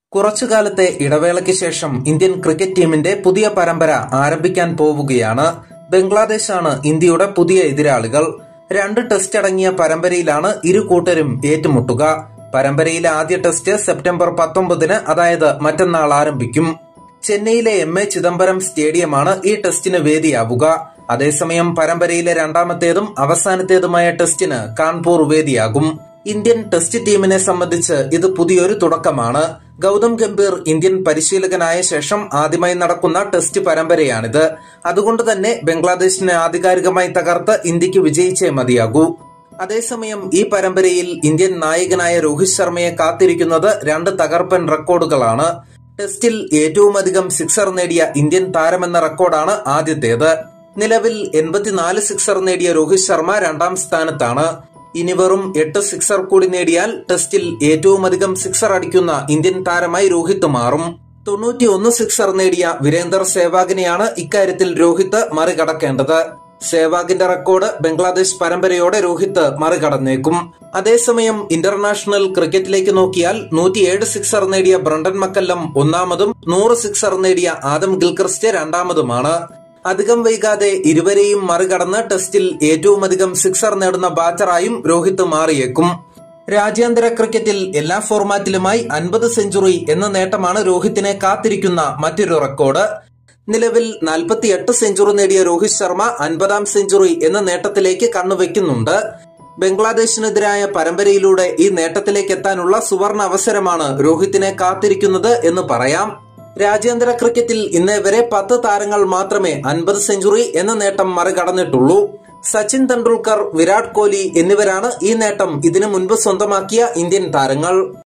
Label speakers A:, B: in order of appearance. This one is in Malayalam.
A: കുറച്ചുകാലത്തെ ഇടവേളയ്ക്ക് ശേഷം ഇന്ത്യൻ ക്രിക്കറ്റ് ടീമിന്റെ പുതിയ പരമ്പര ആരംഭിക്കാൻ പോവുകയാണ്. ബംഗ്ലാദേശാണ് ഇന്ത്യയുടെ പുതിയ എതിരാളികൾ. 2 ടെസ്റ്റ് അടങ്ങിയ പരമ്പരയിലാണ് ഇരു കൂട്ടരും ഏറ്റുമുട്ടുക. പരമ്പരയിലെ ആദ്യ ടെസ്റ്റ് സെപ്റ്റംബർ 19-ന്, അതായത് മറ്റന്നാൾ ആരംഭിക്കും. ചെന്നൈയിലെ എം.എ. ചിദംബരം സ്റ്റേഡിയമാണ് ഈ ടെസ്റ്റിന് വേദിയാവുക. അതേസമയം പരമ്പരയിലെ രണ്ടാമത്തേതും അവസാനത്തേതുമായ ടെസ്റ്റിന് കാൺപൂർ വേദിയാകും. ഇന്ത്യൻ ടെസ്റ്റ് ടീമിനെ സംബന്ധിച്ച് ഇത് പുതിയൊരു തുടക്കമാണ്. ഗൗതം ഗംഭീർ ഇന്ത്യൻ പരിശീലകനായ ശേഷം ആദ്യമായി നടക്കുന്ന ടെസ്റ്റ് പരമ്പരയാണിത്. അതുകൊണ്ട് തന്നെ ബംഗ്ലാദേശിനെ ആധികാരികമായി തകർത്ത് ഇന്ത്യക്ക് വിജയിച്ചേ മതിയാകൂ. അതേസമയം ഈ പരമ്പരയിൽ ഇന്ത്യൻ നായകനായ രോഹിത് ശർമ്മയെ കാത്തിരിക്കുന്നത് 2 തകർപ്പൻ റെക്കോർഡുകളാണ്. ടെസ്റ്റിൽ ഏറ്റവുമധികം സിക്സർ നേടിയ ഇന്ത്യൻ താരമെന്ന റെക്കോർഡാണ് ആദ്യത്തേത്. നിലവിൽ 84 സിക്സർ നേടിയ രോഹിത് ശർമ്മ 2ാം സ്ഥാനത്താണ്. ഇനി വെറും 8 സിക്സർ കൂടി നേടിയാൽ ടെസ്റ്റിൽ ഏറ്റവുമധികം സിക്സർ അടിക്കുന്ന ഇന്ത്യൻ താരമായി രോഹിത് മാറും. 91 സിക്സർ നേടിയ വീരേന്ദർ സേവാഗിനെയാണ് ഇക്കാര്യത്തിൽ രോഹിത് മറികടക്കേണ്ടത്. സേവാഗിന്റെ റെക്കോർഡ് ബംഗ്ലാദേശ് പരമ്പരയോടെ രോഹിത് മറികടന്നേക്കും. അതേസമയം ഇന്റർനാഷണൽ ക്രിക്കറ്റിലേക്ക് നോക്കിയാൽ 107 സിക്സർ നേടിയ ബ്രണ്ടൻ മക്കല്ലം 1ാമതും 100 സിക്സർ നേടിയ ആദം ഗിൽക്രിസ്റ്റ് 2ാമതുമാണ്. അധികം വൈകാതെ ഇരുവരെയും മറികടന്ന് ടെസ്റ്റിൽ ഏറ്റവുമധികം സിക്സർ നേടുന്ന ബാറ്ററായും രോഹിത് മാറിയേക്കും. രാജ്യാന്തര ക്രിക്കറ്റിൽ എല്ലാ ഫോർമാറ്റിലുമായി 50 സെഞ്ചുറി എന്ന നേട്ടമാണ് രോഹിത്തിനെ കാത്തിരിക്കുന്ന മറ്റൊരു റെക്കോർഡ്. നിലവിൽ 48 സെഞ്ചുറി നേടിയ രോഹിത് ശർമ്മ 50ാം സെഞ്ചുറി എന്ന നേട്ടത്തിലേക്ക് കണ്ണുവെക്കുന്നുണ്ട്. ബംഗ്ലാദേശിനെതിരായ പരമ്പരയിലൂടെ ഈ നേട്ടത്തിലേക്ക് എത്താനുള്ള സുവർണ അവസരമാണ് രോഹിത്തിനെ കാത്തിരിക്കുന്നത് എന്ന് പറയാം. രാജ്യാന്തര ക്രിക്കറ്റിൽ ഇന്നേ വരെ 10 താരങ്ങൾ മാത്രമേ 50 സെഞ്ചുറി എന്ന നേട്ടം മറികടന്നിട്ടുള്ളൂ. സച്ചിൻ തെണ്ടുൽക്കർ, വിരാട് കോഹ്ലി എന്നിവരാണ് ഈ നേട്ടം ഇതിനു മുൻപ് സ്വന്തമാക്കിയ ഇന്ത്യൻ താരങ്ങൾ.